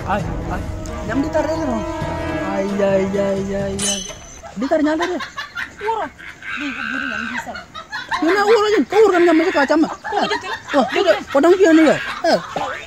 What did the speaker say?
Ay, ay. Jam ditar deh no. Ay, ay, ay, ay, ay. Ditar nyala deh. Uro. Di buru yang bisa. Ini urut kan jam macam kacam. Oh, dia kodang pion ni ya.